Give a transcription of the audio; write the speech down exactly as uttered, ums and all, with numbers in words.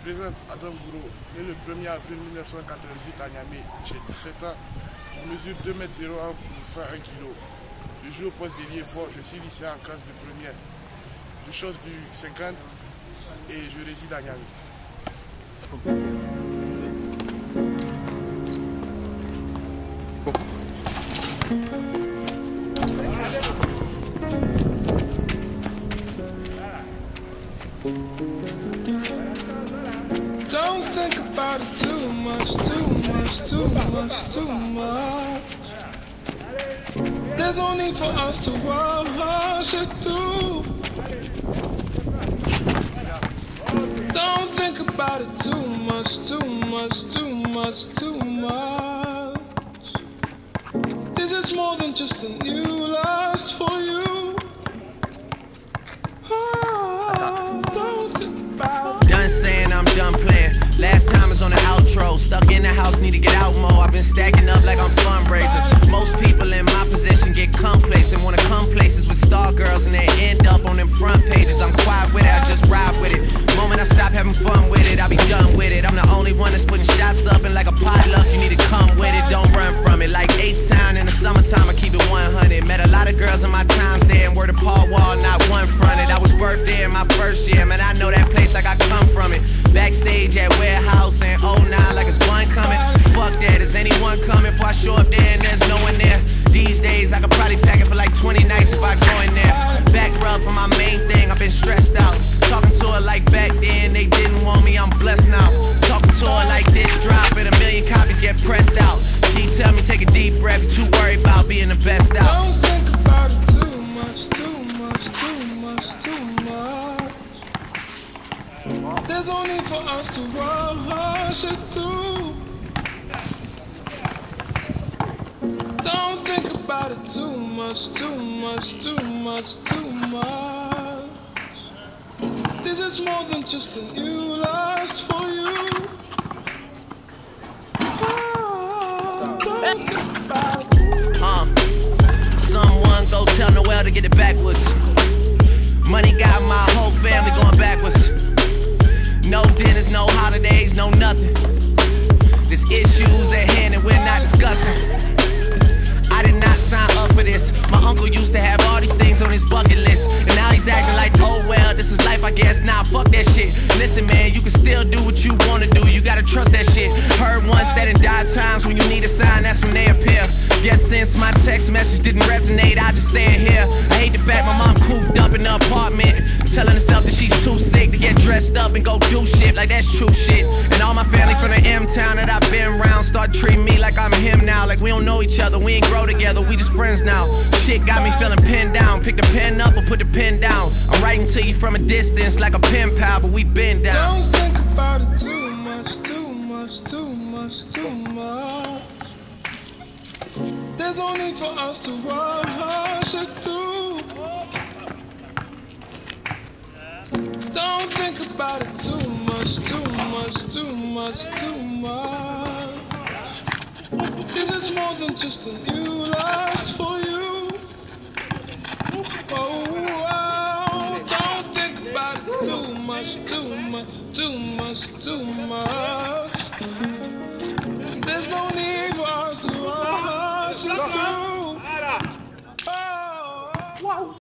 présente Adam Gouro, né le premier avril mille neuf cent quatre-vingt-dix-huit à Niamey. J'ai dix-sept ans, je mesure deux mètres zéro un pour cent un kilo. Je joue au poste d'ailier fort, je suis lycéen en classe de première. Je chose du cinquante et je réside à Niamey. Don't think about it too much, too much, too much, too much. There's no need for us to rush it through. Don't think about it too much, too much, too much, too much. This is more than just a new lust for you. Oh, don't think about it. Done saying I'm done playing. Last time was on the outro. Stuck in the house, need to get out more. I've been stacking up like I'm fundraising. Most people in my position get complacent. Wanna come places with star girls and they end up on them front pages. I'm quiet with it, I just ride with it. Moment I stop having fun with it, I'll be done with it. I'm the only one that's putting shots up, and like a potluck, you need to come with it. Don't run from it. Like H-Town in the summertime, I keep it one hundred. Met a lot of girls in my times there, and word of Paul Wall, not one fronted. I was birthed there in my first year, man, I know that place like I come from it. Backstage at Warehouse and oh nine like it's one coming. Fuck that, is anyone coming? Before I show up there and there's no one there. These days I could probably pack it for like twenty nights if I go in there. Back rub for my main thing, I've been stressed out. Talking to her like back then, they didn't want me, I'm blessed now. Talking to her like this drop and a million copies get pressed out. She tell me take a deep breath, you too worried about being the best out. Don't think about it too much, too much, too much, too much. There's no need for us to rush it through. Don't think about it too much, too much, too much, too much. This is more than just a new lust for you. Oh, don't think about it. Uh, someone go tell Noel to get it backwards. Money got my whole family going backwards. No dinners, no holidays, no nothing. There's issues at hand and we're not discussing. I did not sign up for this. My uncle used to have all these things on his bucket list, and now he's acting like, oh well, this is life I guess. Nah, fuck that shit. Listen man, you can still do what you wanna do. You gotta trust that shit. Heard once that in dire times when you need a sign, that's when they appear. Guess since my text message didn't resonate, I just say it here. I hate the fact my mom cooped up in the apartment, telling herself that she's too sick to get dressed up and go do shit like that's true shit. And all my family from the M-town that I've been around start treating me like I'm him now. Like we don't know each other, we ain't grow together, we just friends now. Shit got me feeling pinned down. Pick the pen up or put the pen down. I'm writing to you from a distance like a pen pal, but we been down. Don't think about it too much, too much, too much, too much. There's no need for us to rush it through. Don't think about it too much, too much, too much, too much. This is more than just a new lust for you. Oh, oh, don't think about it too much, too much, too much, too much. There's no need for us to rush it through. Oh.